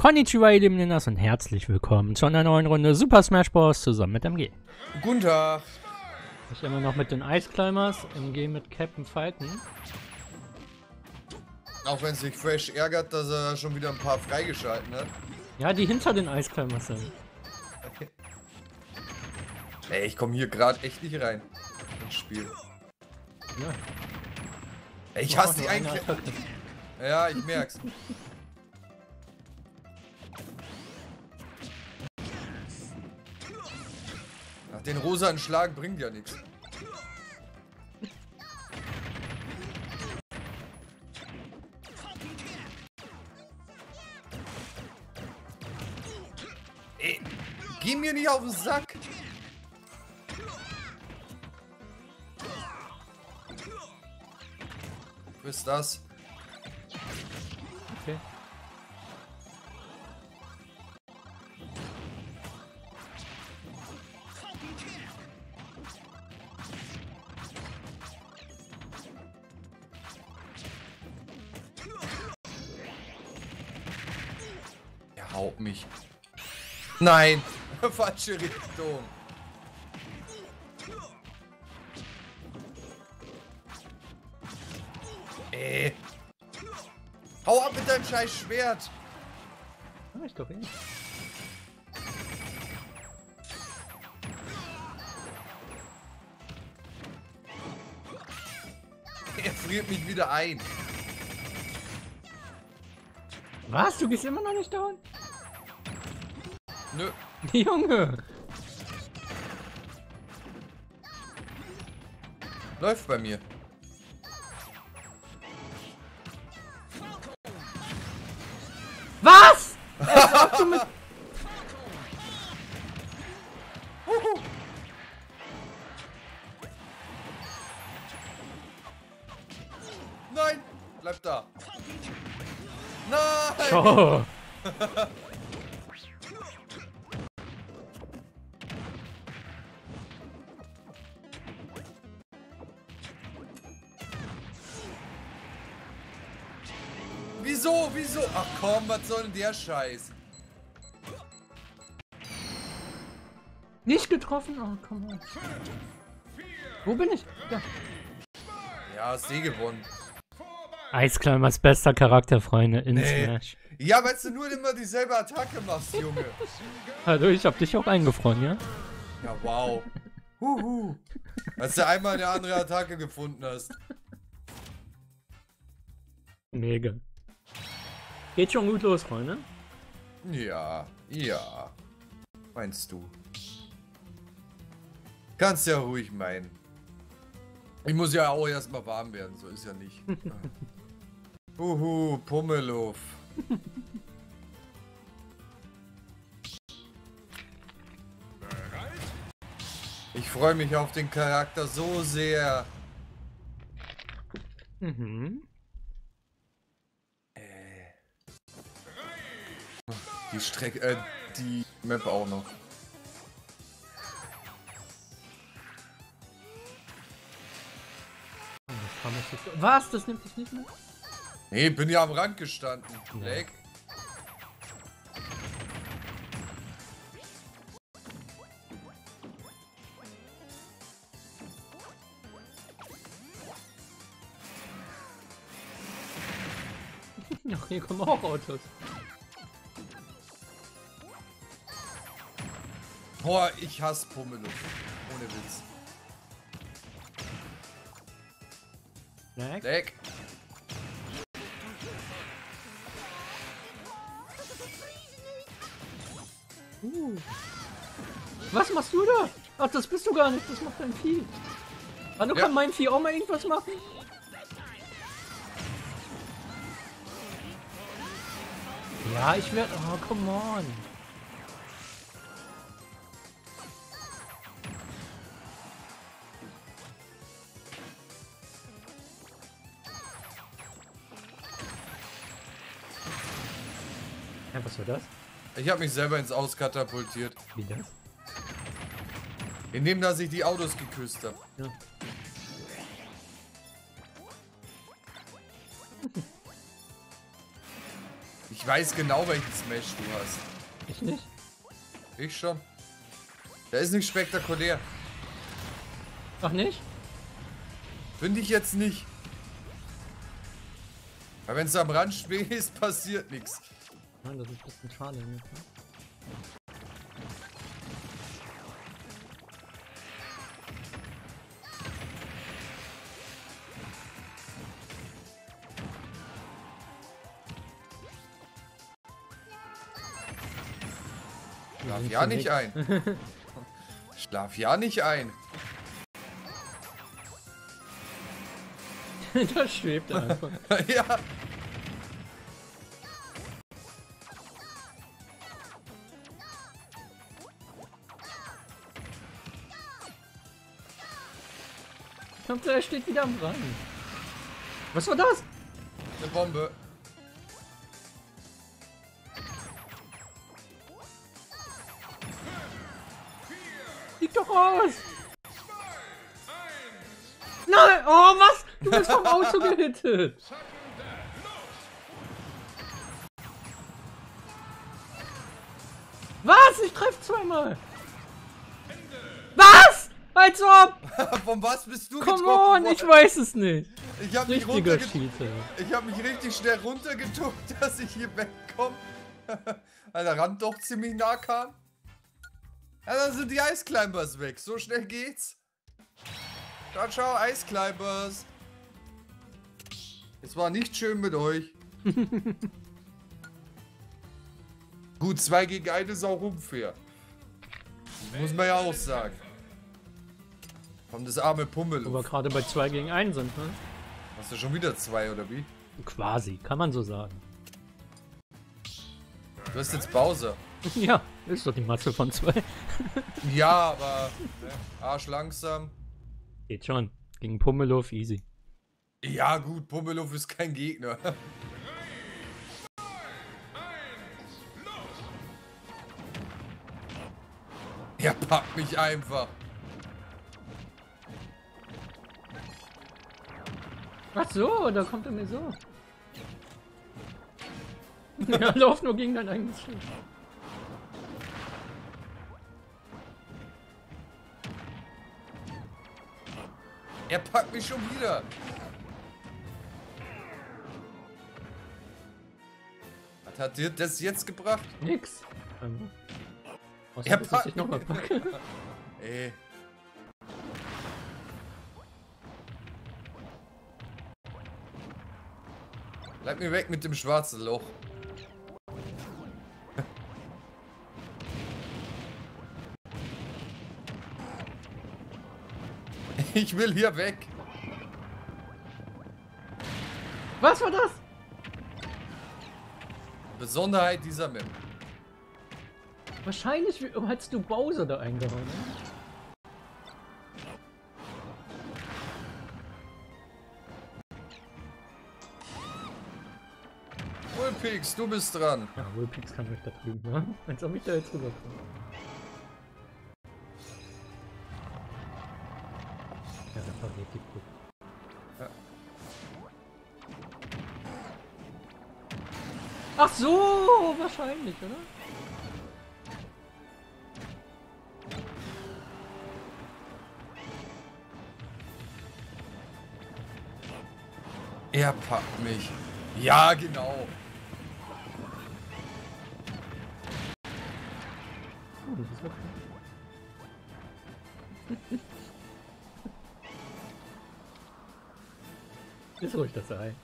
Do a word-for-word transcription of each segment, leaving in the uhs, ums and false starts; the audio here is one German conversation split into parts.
Konnichiwa, ihr lieben Ninjas, und herzlich willkommen zu einer neuen Runde Super Smash Bros. Zusammen mit M G. Guten Tag. Ich immer noch mit den Ice Climbers, M G mit Captain Falcon. Auch wenn sich Fresh ärgert, dass er schon wieder ein paar freigeschalten hat. Ja, die hinter den Ice Climbers sind. Okay. Ey, ich komme hier gerade echt nicht rein ins Spiel. Ja. Ey, ich hasse die eigentlich. Ja, ich merk's. Ach, den rosanen Schlag bringt ja nichts. Ey, geh mir nicht auf den Sack. Was ist das? Okay. Er haut mich. Nein, falsche Richtung. Ey. Hau ab mit deinem scheiß Schwert. Ah, ich glaube eh. Er friert mich wieder ein. Was? Du gehst immer noch nicht down? Nö. Junge! Läuft bei mir. Was? Als ob du mit... Nein, bleib da. Nein! Oh. Wieso? Wieso? Ach komm, was soll denn der Scheiß? Nicht getroffen? Oh, komm on. Wo bin ich? Da. Ja, hast eh gewonnen. Ice Climbers bester Charakter, Freunde, in Nee. Smash. Ja, weil du nur immer dieselbe Attacke machst, Junge. Hallo, ich hab dich auch eingefroren, ja? Ja, wow. Huhu. Als du einmal eine andere Attacke gefunden hast. Mega. Geht schon gut los, Freunde. Ja, ja. Meinst du? Kannst ja ruhig meinen. Ich muss ja auch erstmal warm werden, so ist ja nicht. Huhu, Pummeluff. Ich freue mich auf den Charakter so sehr. Mhm. Die Strecke, äh, die Map auch noch. Was? Das nimmt dich nicht mit? Nee, bin ja am Rand gestanden. Ja. Leck. Ach, hier kommen auch Autos. Boah, ich hasse Pummeluff. Ohne Witz. Leck. Leck. Uh. Was machst du da? Ach, das bist du gar nicht. Das macht dein Vieh. Hallo, Ja. kann mein Vieh auch mal irgendwas machen? Ja, ich werde... Oh, come on. Ja, was war das? Ich habe mich selber ins Aus katapultiert. Wie das? Indem dass ich die Autos geküsst habe. Ja. Ich Ich weiß genau, welchen Smash du hast. Ich nicht. Ich schon. Der ist nicht spektakulär. Ach nicht? Finde ich jetzt nicht. Weil wenn es am Rand stehst, passiert nichts. Nein, das ist ein bisschen schade. Ne? Schlaf ja nicht ein. Schlaf ja nicht ein. Da schwebt er einfach. Ja. Kommt, er steht wieder am Rand. Was war das? Eine Bombe. Flieg doch raus! Nein! Oh, was? Du bist vom Auto gehittet! Was? Ich treffe zweimal! Was? Als ob! Von was bist du Come getroffen on, worden? ich weiß es nicht. Ich habe mich, Richtiger runterge- Cheater. ich hab mich richtig schnell runtergeduckt, dass ich hier wegkomme. Weil der Rand doch ziemlich nah kam. Ja, dann sind die Ice Climbers weg. So schnell geht's. Ciao, ciao, Ice Climbers. Es war nicht schön mit euch. Gut, zwei gegen einen ist auch unfair. Das muss man ja auch sagen. Kommt das arme Pummel. Wo wir gerade bei zwei gegen einen sind, ne? Hast du schon wieder zwei, oder wie? Quasi, kann man so sagen. Du hast jetzt Bowser. Ja, ist doch die Masse von zwei. Ja, aber ne, Arsch langsam. Geht schon. Gegen Pummeluff easy. Ja gut, Pummeluff ist kein Gegner. Er packt mich einfach. Ach so, da kommt er mir so. Ja, lauf nur gegen dein eigenes Schiff. Er packt mich schon wieder. Was hat dir das jetzt gebracht? Nix. Ähm, außer, Er dass ich packt dich noch mal mich. packe. Ey. Bleib mir weg mit dem schwarzen Loch. Ich will hier weg. Was war das? Besonderheit dieser Map. Wahrscheinlich hast du Bowser da eingehauen. Ne? Ulpix, du bist dran. Ja, Wolpix kann mich da drüben, ne? Als ob ich da jetzt rüberkomme. Ja, da verliert die Brücke. Ja. Ach so, wahrscheinlich, oder? Er packt mich. Ja, genau. Oh, das ist okay. Ist ruhig das Ei.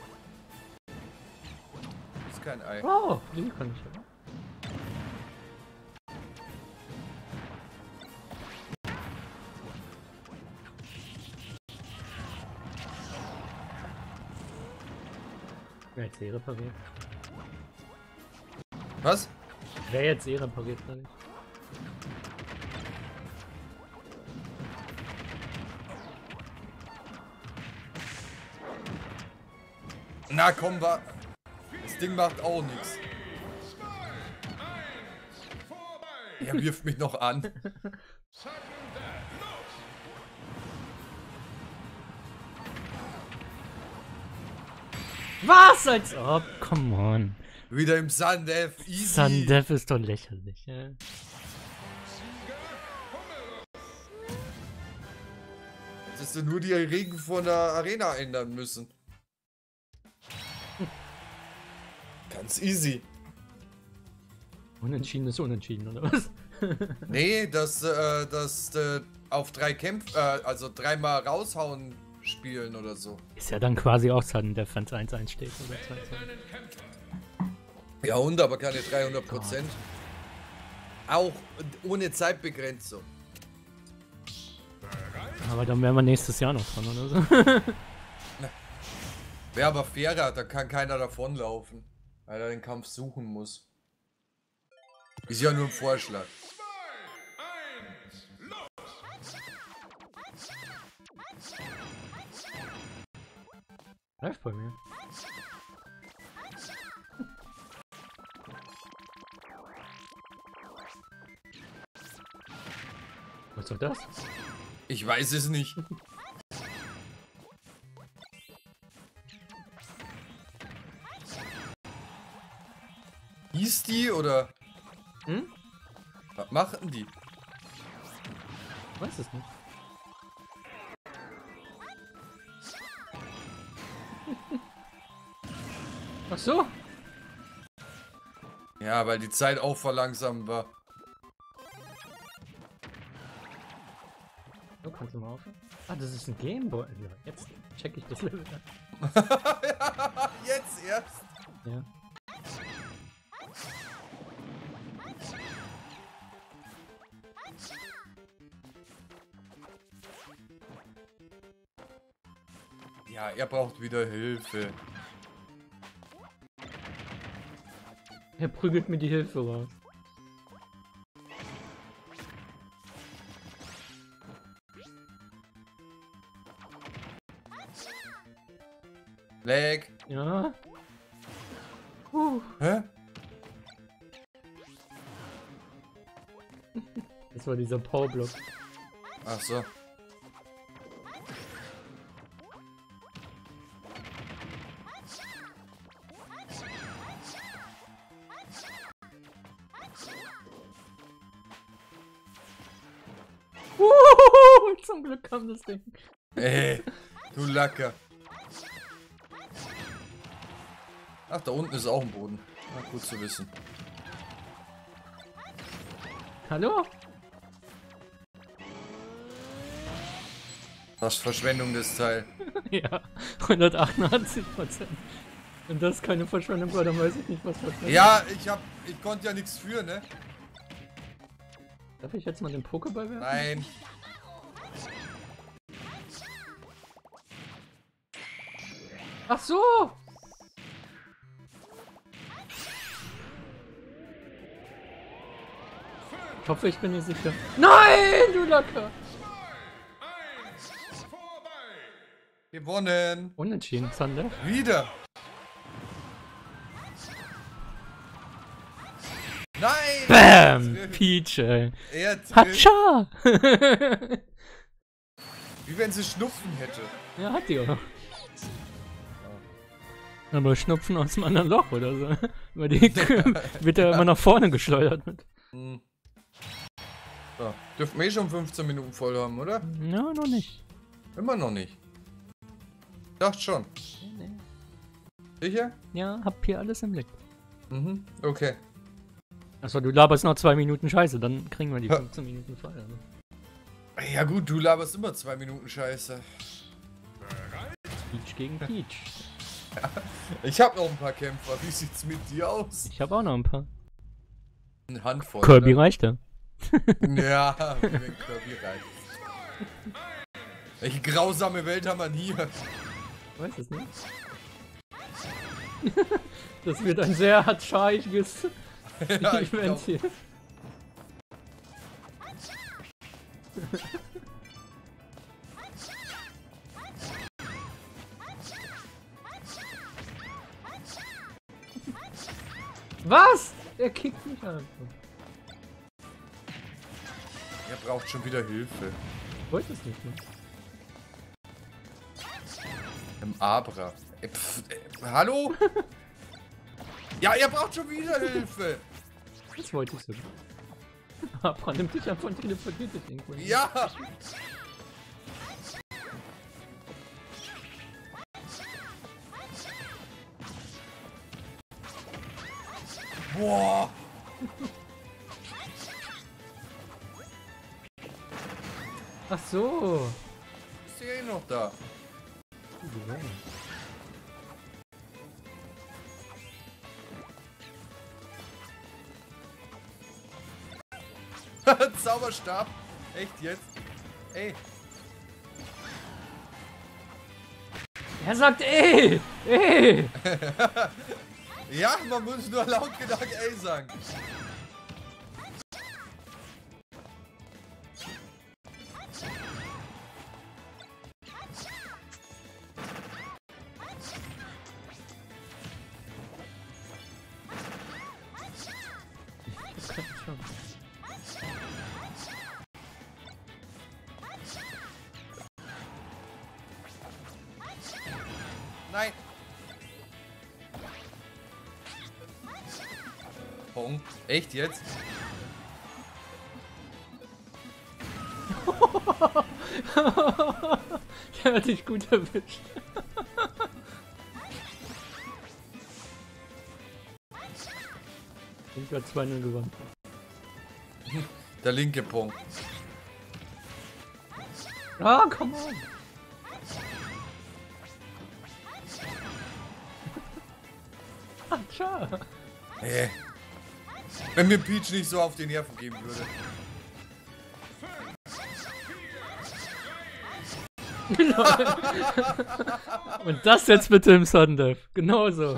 Ist kein Ei. Oh, den kann ich ja. Wer jetzt eh repariert? Was? Wer jetzt eh repariert, sag ich. Na komm, wa. Das Ding macht auch nichts. Er wirft mich noch an. Was? Als ob? Come on. Wieder im Sandef. Easy. Sandef ist doch lächerlich, ja. Dass du nur die Regeln von der Arena ändern müssen. Ganz easy. Unentschieden ist unentschieden, oder was? Nee, dass, äh, dass äh, auf drei Kämpfe, äh, also dreimal raushauen spielen oder so. Ist ja dann quasi auch Sudden-Death, wenn es eins eins steht oder zwei zwei. Ja, und aber keine dreihundert Prozent. Auch ohne Zeitbegrenzung. Aber dann wären wir nächstes Jahr noch dran, oder so. Wäre aber fairer, da kann keiner davonlaufen, weil er den Kampf suchen muss. Ist ja nur ein Vorschlag. Läuft bei mir. Was soll das? Ich weiß es nicht. Hieß die oder? Hm? Was machten die? Ich weiß es nicht. Ach so. Ja, weil die Zeit auch verlangsamt war. So, kannst du mal aufhören? Ah, das ist ein Gameboy. Ja, jetzt check ich das Level. Ja, jetzt erst. Ja. Ja, er braucht wieder Hilfe. Er prügelt mir die Hilfe raus. Leg. Ja. Puh. Hä? Das war dieser Powerblock. Ach so. Uh, zum Glück kam das Ding. Ey, du Lacker. Ach, da unten ist auch ein Boden. Na, gut zu wissen. Hallo? Das ist Verschwendung des Teil. Ja, hundertachtundachtzig Prozent. Wenn das keine Verschwendung war, dann weiß ich nicht, was Verschwendung Ja, ich hab. Ich konnte ja nichts für, ne? Darf ich jetzt mal den Pokéball werfen? Nein. Ach so! Ich hoffe, ich bin nicht sicher. Nein, du Lacker! Gewonnen. Unentschieden, Zander. Wieder. Nein! Bam! Peach, ey. Er trifft, Hatscha! wie wenn sie Schnupfen hätte. Ja, hat die auch. Aber Schnupfen aus einem anderen Loch oder so. Weil die wird ja immer nach vorne geschleudert mit. Hm. So, dürfen wir eh schon fünfzehn Minuten voll haben, oder? Ja, noch nicht. Immer noch nicht. Ich dachte schon. Nee. Sicher? Ja, hab hier alles im Blick. Mhm, okay. Achso, du laberst noch zwei Minuten Scheiße, dann kriegen wir die fünfzehn Minuten voll. Also. Ja gut, du laberst immer zwei Minuten Scheiße. Peach gegen Peach. Ich hab noch ein paar Kämpfer. Wie sieht's mit dir aus? Ich habe auch noch ein paar. Eine Handvoll. Kirby ne? reicht ja. Ja, wie wenn Kirby reicht. Welche grausame Welt haben wir hier? Weiß es nicht. Das wird ein sehr hatschaiges Ja, ich Event glaub. hier. Was? Er kickt mich einfach. Er braucht schon wieder Hilfe. Ich wollte es nicht mehr. Im Abra. Äh, pf, äh, hallo? Ja, ihr braucht schon wieder Hilfe. Das wollte ich so. Aber nimmt dich einfach und teleportiert dich irgendwo. Ja. Boah. Ach so. Ist der eh noch da? Zauberstab? Echt jetzt? Ey. Er sagt ey! Ey! Ja, man muss nur laut genug ey sagen. Nein. Pong. Echt jetzt? Der hat dich gut erwischt. Ich habe zwei null gewonnen. Der linke Pong. Ah, come on. Ah, tja. Hey. Wenn mir Peach nicht so auf die Nerven geben würde. Und das jetzt bitte im Sudden genauso.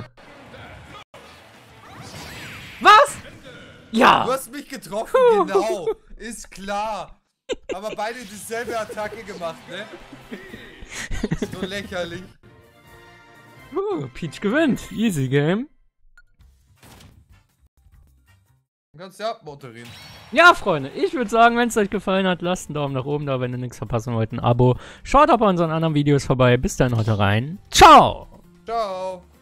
Was? Ja! Du hast mich getroffen, genau. Ist klar. Aber beide dieselbe Attacke gemacht, ne? So lächerlich. Uh, Peach gewinnt. Easy Game. Du kannst ja abmoderieren. Ja, Freunde, ich würde sagen, wenn es euch gefallen hat, lasst einen Daumen nach oben da, wenn ihr nichts verpassen wollt, ein Abo. Schaut auch bei unseren anderen Videos vorbei. Bis dann, haut rein. Ciao! Ciao!